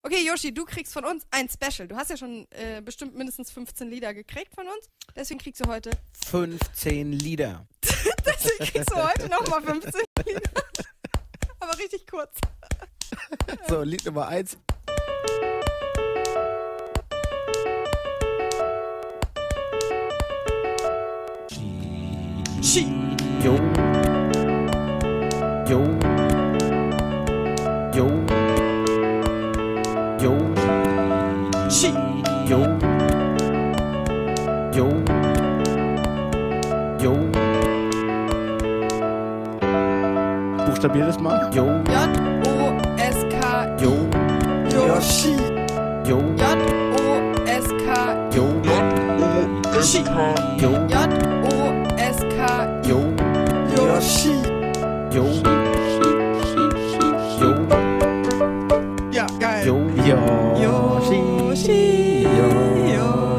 Okay, Yoshi, du kriegst von uns ein Special. Du hast ja schon bestimmt mindestens 15 Lieder gekriegt von uns. Deswegen kriegst du heute... 15 Lieder. Deswegen kriegst du heute nochmal 15 Lieder. Aber richtig kurz. So, Lied Nummer 1. Ski. Jo. Jo. Jo. Jo. Ski. Jo. Jo. Jo. Buchstabier das mal. Jo. J-O-S-K. Jo. Yoshi. Jo. J-O-S-K. Jo. Ski. Jo. J-O-S-K. Jo. Yoshi. Jo. Jo. Ja, geil. Jo. Yoshi. Yoshi.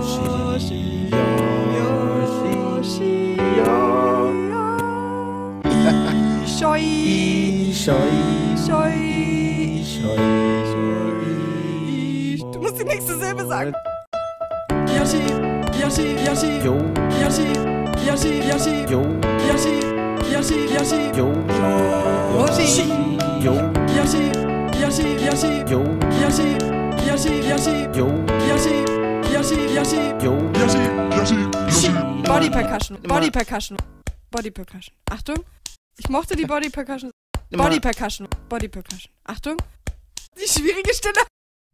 Schoi. Schoi. Schoi. Schoi. Du musst die nächste Silbe sagen. Yoshi. Yoshi. Yoshi. Jo. Yoshi. Yoshi. Yoshi. Jo. Yoshi. Yoshi. Yoshi. Jo. Yoshi. Jo. Yoshi. Yoshi. Yoshi. Jo. Yoshi. Yoshi. Yoshi. Jo. Yoshi. Yoshi. Yoshi. Jo. Body Percussion. Body Percussion. Body Percussion. Achtung. Ich mochte die Body Percussion. Body Percussion. Body Percussion. Achtung. Die schwierige Stelle.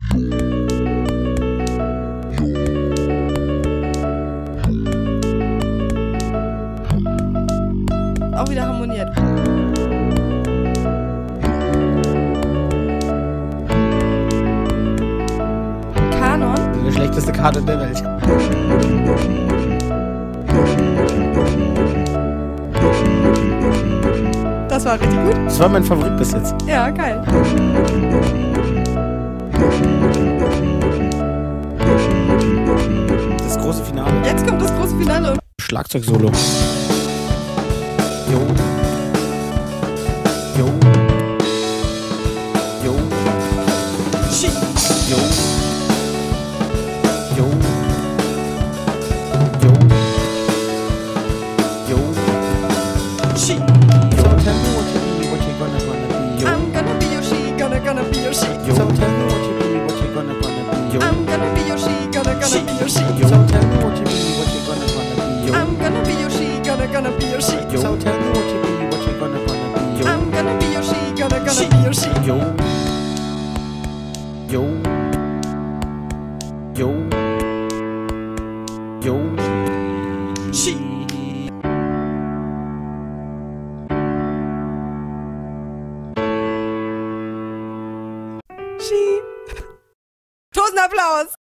Auch wieder harmoniert. Kanon. Die schlechteste Karte der Welt. Das war richtig gut. Das war mein Favorit bis jetzt. Ja, geil. Das große Finale. Jetzt kommt das große Finale. Schlagzeug-Solo. Jo. Jo. Jo. Ski. Jo. Jo. Jo. Jo. Ski. So tell me what you gonna be. Yo. I'm gonna be Yoshi. Gonna be Yoshi. Yo. So tell me what you gonna be. Yo. I'm gonna be Yoshi. Gonna be Yoshi. Yo. So tell me what you gonna be. Yo. I'm gonna be Yoshi. Gonna be Yoshi. Yo. So tell me what you gonna be. Yo. I'm gonna be Yoshi. Gonna be Yoshi. Yo. Yo. Yo. Yo. Ski. Ski. Tausend Applaus.